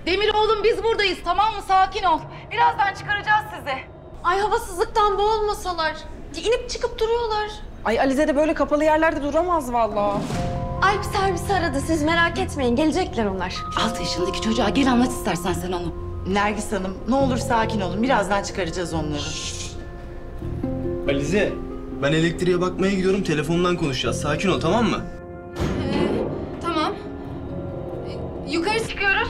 Demir oğlum biz buradayız, tamam mı? Sakin ol. Birazdan çıkaracağız sizi. Ay havasızlıktan boğulmasalar. İnip çıkıp duruyorlar. Ay Alize de böyle kapalı yerlerde duramaz vallahi. Alp servisi aradı, siz merak etmeyin. Gelecekler onlar. 6 yaşındaki çocuğa gel anlat istersen sen onu. Nergis Hanım, ne olur sakin olun. Birazdan çıkaracağız onları. Alize, ben elektriğe bakmaya gidiyorum. Telefondan konuşacağız. Sakin ol, tamam mı? Tamam. Yukarı çıkıyoruz.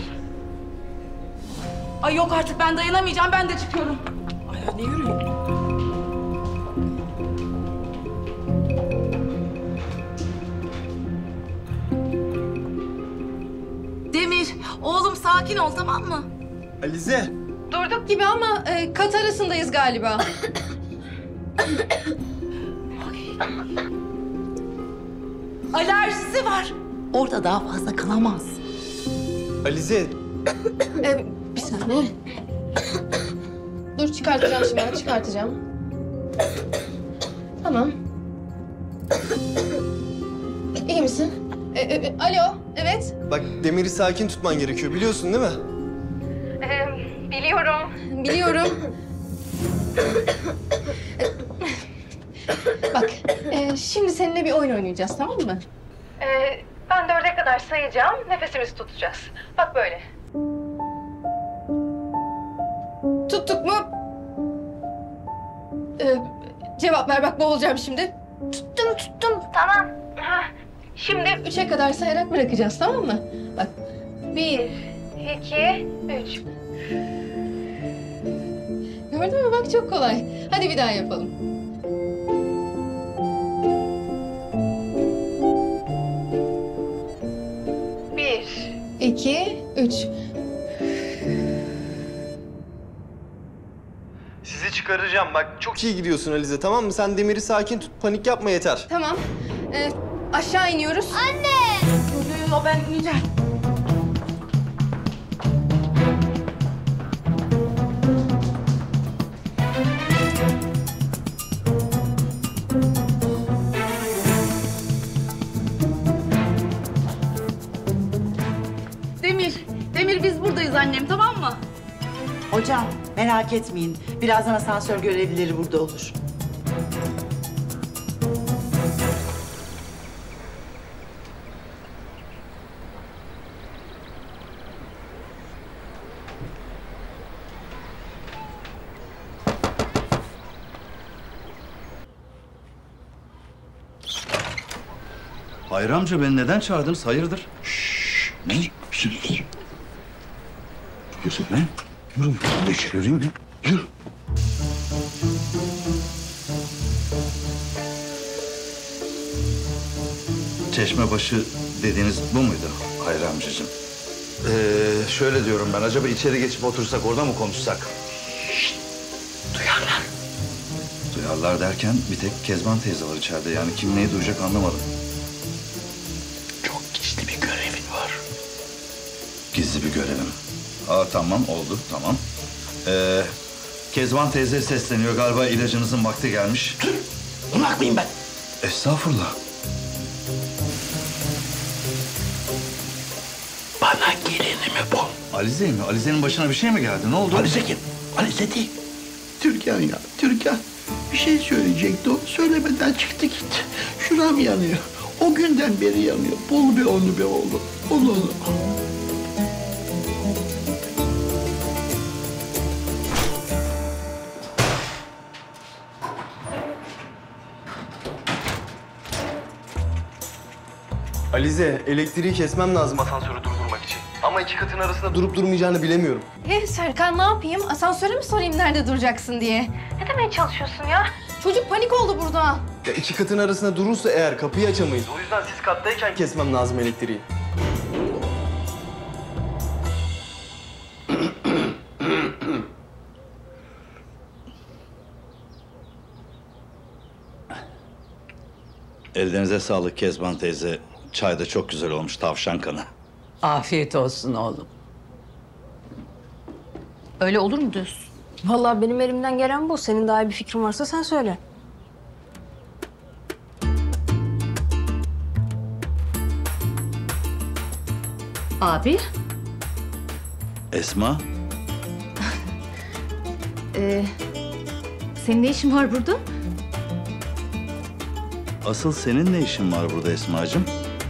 Ay yok artık ben dayanamayacağım, ben de çıkıyorum. Ay hadi yürüyün. Demir, oğlum sakin ol, tamam mı? Alize. Durduk gibi ama kat arasındayız galiba. Alerjisi var. Orada daha fazla kalamaz. Alize. Bir saniye. Dur çıkartacağım şimdi, çıkartacağım. Tamam. İyi misin? Alo, evet. Bak Demir'i sakin tutman gerekiyor. Biliyorsun değil mi? Biliyorum. Bak, şimdi seninle bir oyun oynayacağız, tamam mı? Ben 4'e kadar sayacağım, nefesimizi tutacağız. Bak böyle. Tuttuk mu? Cevap ver, bak boğulacağım şimdi. Tuttum. Tamam. Şimdi 3'e kadar sayarak bırakacağız, tamam mı? Bak, 1, 2, 3. Gördün mü? Bak çok kolay. Hadi bir daha yapalım. 1, 2, 3. Sizi çıkaracağım. Bak çok iyi gidiyorsun Alize, tamam mı? Sen Demir'i sakin tut. Panik yapma yeter. Tamam. Aşağı iniyoruz. Yo, ben ineceğim. Demir biz buradayız annem, tamam mı? Hocam, merak etmeyin. Birazdan asansör görevlileri burada olur. Hayri amca beni neden çağırdınız? Hayırdır? Ne? Yusuf ne? Yürü. Yürüyeyim mi? Yürü. Çeşmebaşı dediğiniz bu muydu Hayri amcacığım? Şöyle diyorum ben, acaba içeri geçip otursak, orada mı konuşsak? Duyarlar. Duyarlar derken bir tek Kezban teyze var içeride. Yani kim neyi duyacak anlamadım. Çok gizli bir görevin var. Gizli bir görevim. Tamam, oldu, tamam. Kezban teyze sesleniyor. Galiba ilacınızın vakti gelmiş. Dur, bunak mıyım ben? Estağfurullah. Bana gelinimi bul. Alize mi? Alize'nin başına bir şey mi geldi? Ne oldu? Alize kim? Alize değil. Türkan ya, Türkan. Bir şey söyleyecekti o. Söylemeden çıktı gitti. Şuram yanıyor. O günden beri yanıyor. Bul be onu be oğlum. Bul onu. Alize, elektriği kesmem lazım asansörü durdurmak için. Ama iki katın arasında durup durmayacağını bilemiyorum. Serkan ne yapayım? Asansöre mi sorayım nerede duracaksın diye? Ne demeye çalışıyorsun ya? Çocuk panik oldu burada. Ya iki katın arasında durursa eğer kapıyı açamayız. O yüzden siz kattayken kesmem lazım elektriği. Ellerinize sağlık Kezban teyze. Çay da çok güzel olmuş, tavşan kanı. Afiyet olsun oğlum. Öyle olur mu diyorsun? Vallahi benim elimden gelen bu. Senin daha iyi bir fikrin varsa sen söyle. Abi? Esma, Senin ne işin var burada? asıl senin ne işin var burada Esma'cığım?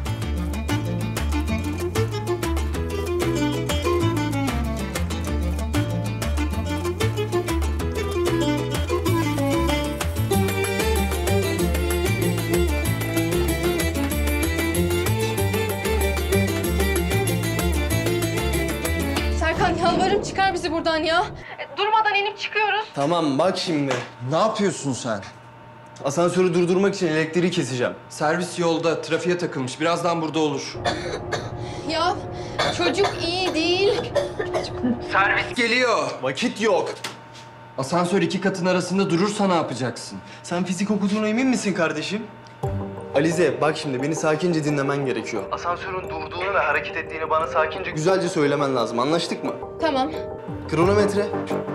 Serkan yalvarırım çıkar bizi buradan ya. Durmadan inip çıkıyoruz. Tamam bak şimdi. Ne yapıyorsun sen? Asansörü durdurmak için elektriği keseceğim. Servis yolda, trafiğe takılmış. Birazdan burada olur. Ya çocuk iyi değil. Servis geliyor. Vakit yok. Asansör 2 katın arasında durursa ne yapacaksın? Sen fizik okuduğuna emin misin kardeşim? Alize bak şimdi beni sakince dinlemen gerekiyor. Asansörün durduğunu ve hareket ettiğini bana sakince güzelce söylemen lazım. Anlaştık mı? Tamam. Kronometre.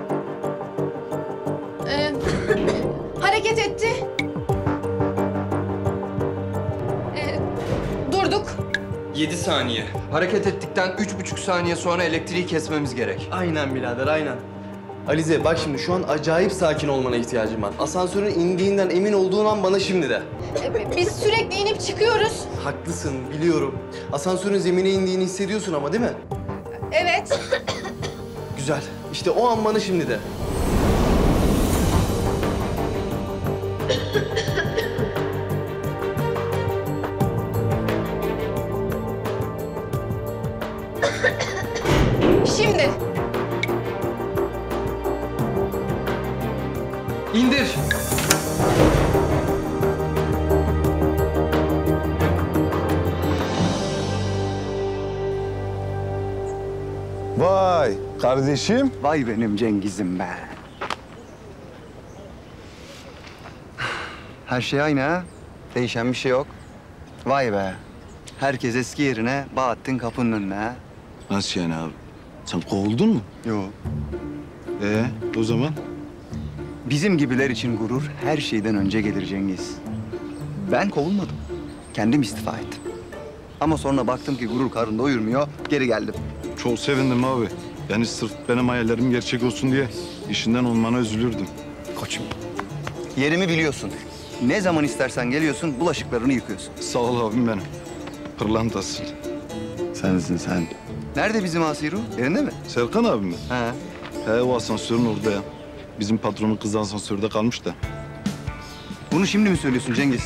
Hareket etti. Durduk. 7 saniye. Hareket ettikten 3,5 saniye sonra elektriği kesmemiz gerek. Aynen birader aynen. Alize bak şimdi şu an acayip sakin olmana ihtiyacım var. Asansörün indiğinden emin olduğun an bana şimdi de. Biz sürekli inip çıkıyoruz. Haklısın biliyorum. Asansörün zemine indiğini hissediyorsun ama değil mi? Evet. Güzel. İşte o an bana şimdi de. Şimdi. İndir. Vay kardeşim. Vay benim Cengiz'im be. Her şey aynı ha. Değişen bir şey yok. Vay be. Herkes eski yerine, Bahattin kapının önüne ha. Nasıl yani abi? Sen kovuldun mu? Yo. O zaman? Bizim gibiler için gurur her şeyden önce gelir Cengiz. Ben kovulmadım. Kendim istifa ettim. Ama sonra baktım ki gurur karın doyurmuyor, geri geldim. Çok sevindim abi. Yani sırf benim hayallerim gerçek olsun diye işinden olmana üzülürdüm. Koçum. Yerimi biliyorsun. Ne zaman istersen geliyorsun, bulaşıklarını yıkıyorsun. Sağ ol abim benim. Pırlantasın. Sensin sen. Nerede bizim Asiru? Yerinde mi? Serkan abim mi? He. He o asansörün orada ya. Bizim patronun kızı asansörde kalmış da. Bunu şimdi mi söylüyorsun Cengiz?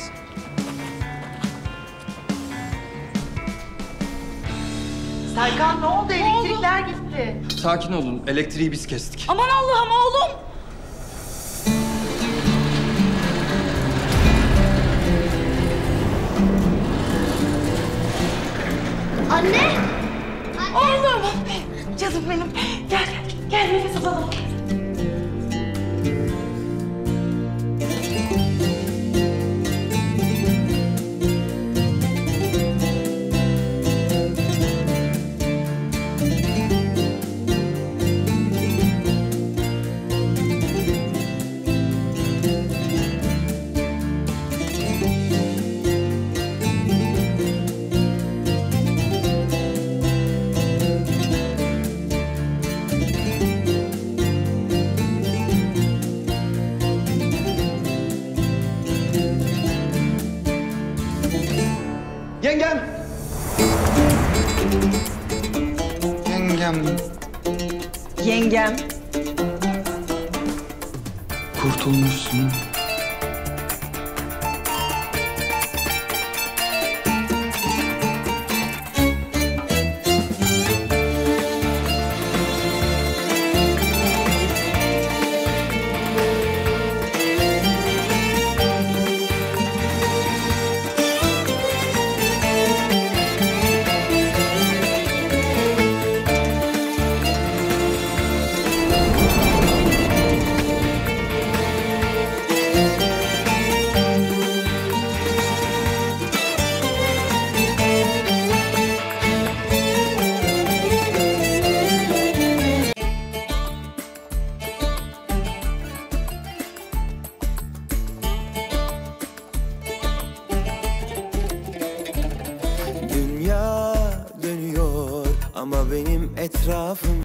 Serkan ne oldu? Elektrikler gitti. Sakin olun. Elektriği biz kestik. Aman Allah'ım oğlum. Anne. Oğlum. Canım benim. Gel. Gel nefes alalım. Yengem! Yengem. Yengem. Kurtulmuşsun. Dünya dönüyor ama benim etrafım